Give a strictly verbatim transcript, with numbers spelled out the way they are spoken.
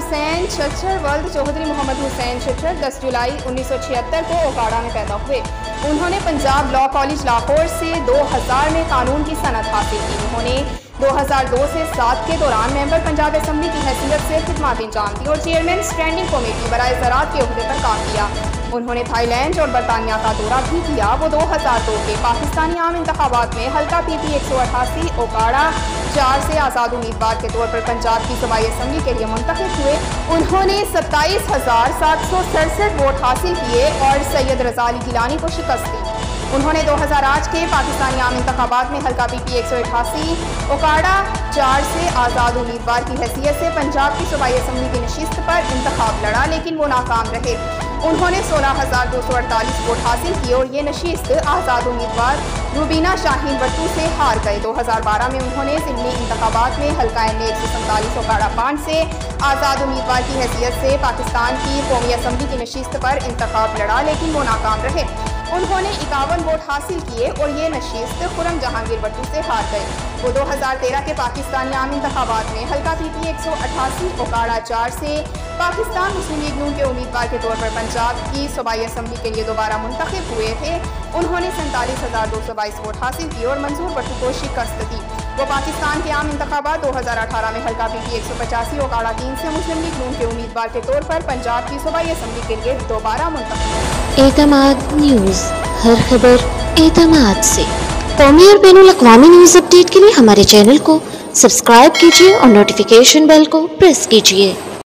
हुसैन छच्चर वल्द चौधरी मोहम्मद हुसैन छच्चर दस जुलाई उन्नीस सौ छिहत्तर को ओकाड़ा में पैदा हुए। उन्होंने पंजाब लॉ कॉलेज लाहौर से दो हज़ार में कानून की सनद हासिल की। उन्होंने दो हज़ार दो से सात के दौरान मेंबर पंजाब असम्बली की हैसियत से खिदमत अंजाम दी और चेयरमैन स्टैंडिंग कमेटी बराए ज़राअत के ओहदे पर काम किया। उन्होंने थाईलैंड और बरतानिया का दौरा भी किया। वो दो हज़ार दो के पाकिस्तानी आम इंतखाबात में हल्का पी पी एक सौ अठासी ओकाड़ा चार से आज़ाद उम्मीदवार के तौर पर पंजाब की सूबाई असम्बली के लिए मुंतखब हुए। उन्होंने सत्ताईस हज़ार सात सौ सड़सठ वोट हासिल किए और सैयद रज़ा अली गिलानी को शिकस्त दी। उन्होंने दो हज़ार आठ के पाकिस्तानी आम इंतखाबात में हल्का पी पी एक सौ अठासी ओकाड़ा चार से आज़ाद उम्मीदवार की हैसियत से पंजाब की सूबाई असम्बली की नशिस्त पर इंतखाब लड़ा, लेकिन वो नाकाम रहे। उन्होंने सोलह हज़ार दो सौ अड़तालीस वोट हासिल किए और ये नशिस्त आज़ाद उम्मीदवार रुबीना शाहीन बट्टू से हार गए। दो हज़ार बारह में उन्होंने ज़िमनी इंतखाबात में हल्का एम एक सौ सैंतालीस ओकाड़ा पाँच से आज़ाद उम्मीदवार की हैसियत से पाकिस्तान की कौमी असम्बली की नशिस्त पर इंतखाब लड़ा, लेकिन वो नाकाम रहे। उन्होंने इक्यावन वोट हासिल किए और ये नशिस्त खुरम जहांगीर बट्टू से हार गए। वो दो हज़ार तेरह के पाकिस्तानी आम इंतखाबात में हल्का पी पी एक सौ अठासी ओकाड़ा चार से पाकिस्तान मुस्लिम लीग नून के उम्मीदवार के तौर पर पंजाब की सूबाई असम्बली के लिए दोबारा मुंतखब हुए थे। उन्होंने सैंतालीस हज़ार दो सौ बाईस वोट हासिल किए और मंजूर बट्टू को शिकस्त दी। वो पाकिस्तान के आम इंतखाबात दो हज़ार अठारह में हल्का पी पी एक सौ पचासी ओकाड़ा तीन से मुस्लिम लीग नून के उम्मीदवार के तौर पर पंजाब की सूबाई असम्बली के लिए दोबारा मुंतखब। एतमाद न्यूज़, हर खबर एतमाद से। कौमी और बैनुल अक़वामी न्यूज़ अपडेट के लिए हमारे चैनल को सब्सक्राइब कीजिए और नोटिफिकेशन बेल को प्रेस कीजिए।